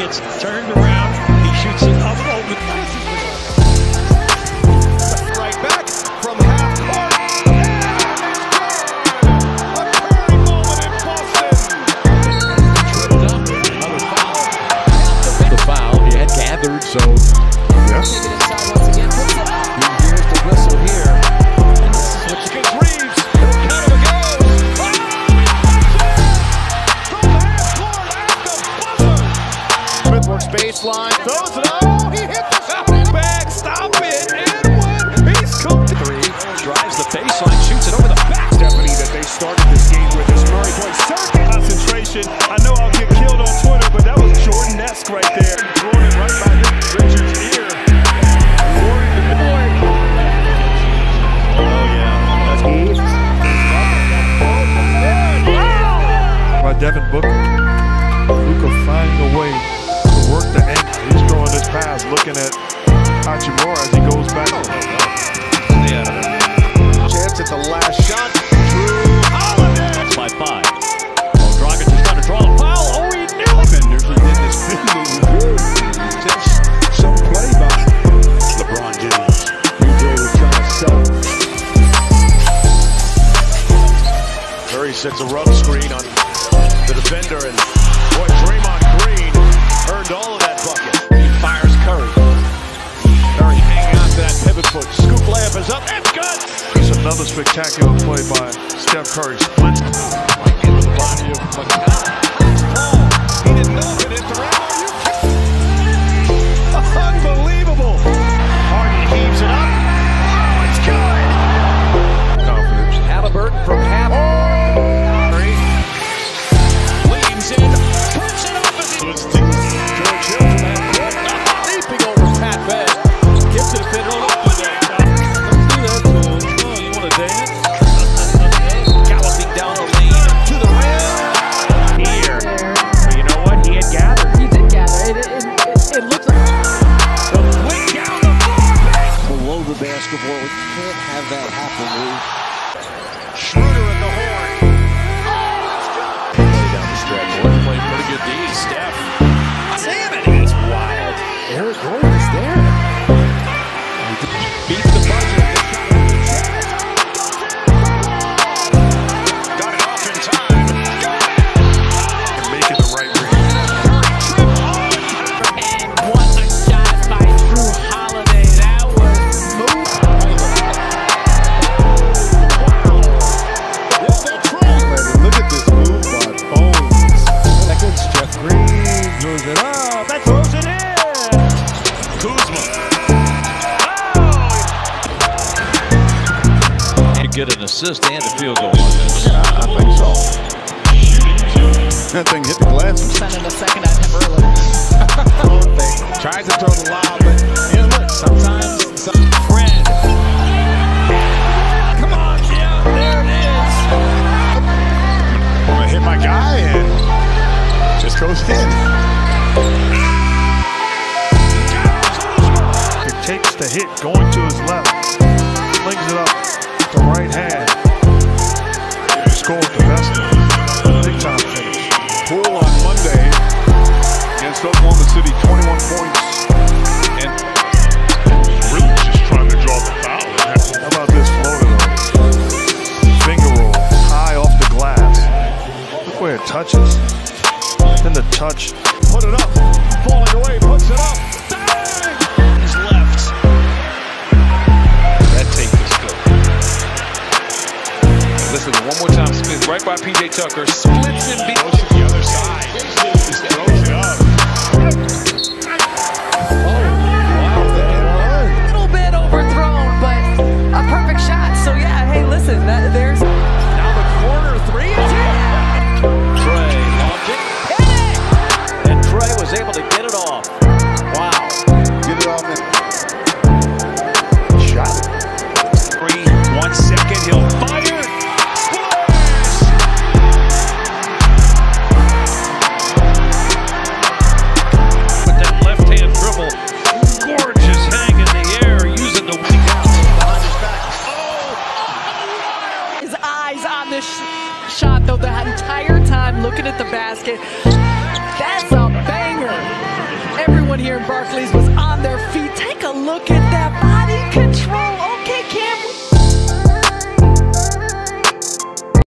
gets turned around. He shoots it up over. Right back from half court. A turning moment in Boston. Tripped up. Another foul. The foul he had gathered, so yes. Take it inside once again. Puts it up. Here's the whistle here. And this is what you Against Reeves. Canada goes. From half court at the buzzer. Smith works baseline. Throws it up. Oh, he hit the shot. Back. Stop it. And one. He's cooked. three. Drives the baseline, shoots it over the back. Stephanie, that they started this game with this Murray point circuit concentration. I know I'll get killed on Twitter, but that was Jordan-esque right there. Throwing it right by Richard's ear. Oh yeah, that's good. By Devin Booker. Luka finding a way to work the angle. He's throwing this pass, looking at Hachimura as he goes back. Chance at the last shot. Drew Holiday. By 5. Oh, Dragic is trying to draw a foul. Oh, he knew it. Defenders within this big move. Some play by LeBron James. DJ was trying to sell. Curry sets a rub screen on the defender, and boy, Draymond Green earned all of that bucket. He fires Curry. Curry hanging on to that pivot foot. Scoop layup is up. It's good. It's another spectacular play by Steph Curry. Splits Into the body of McConnell. He didn't know if it hit the rim. Unbelievable. Harden heaves it up. Oh, it's good. Confidence. Halliburton from half. Leans in. Puts it up as he was George Hill from half court. Leaping over Pat Bev. Gets it a bit on up with that. Let's do that to him. Oh, you want to dance? Galloping down the lane to the rim. Here. But you know what? He had gathered. He did gather. It looks like The flick down the floor. below the basketball. You can't have that happen, Lee. Schroeder at the horn. Play down the stretch. Jordan played pretty good D. Steph. Damn it, it's wild. Eric Gordon is there. Beats the buzzer. Got it off in time. and making the right read. and what a shot by Drew Holiday. That was smooth. Look at this move by Bones. Seconds, Jeff Green moves it up. That throws it in. Kuzma. You get an assist and a field goal on this. I think so. That thing hit the glass. Percent in the second half early. Tries to throw the lob, but yeah, look, sometimes Fred. Come on, Jim. There it is. I'm gonna hit my guy and just goes in. He takes the hit, going to his left. Flings it up with the right hand. Scores the best big time finish. Poole on Monday against Oklahoma City, 21 points. And Really just trying to draw the foul. How about this floater though? Finger roll, high off the glass. Look where it touches. Then the touch. put it up. Falling away, puts it up. Bang! His left. That tape is good. Listen, one more time, Smith, right by P.J. Tucker, splits and beats to the other side. Just throws it up. There's Now the corner three is in. Trey launched it. And Trey was able to get it off. Wow. Get it off and Shot. 1 second, he'll fire. Splash! With that left-hand dribble, gorgeous hang in the air, using the weak out. Behind his back. his eyes on this shot, though, the entire time looking at the basket. That's a banger. everyone here in Barclays was on their feet. Take a look at that body control.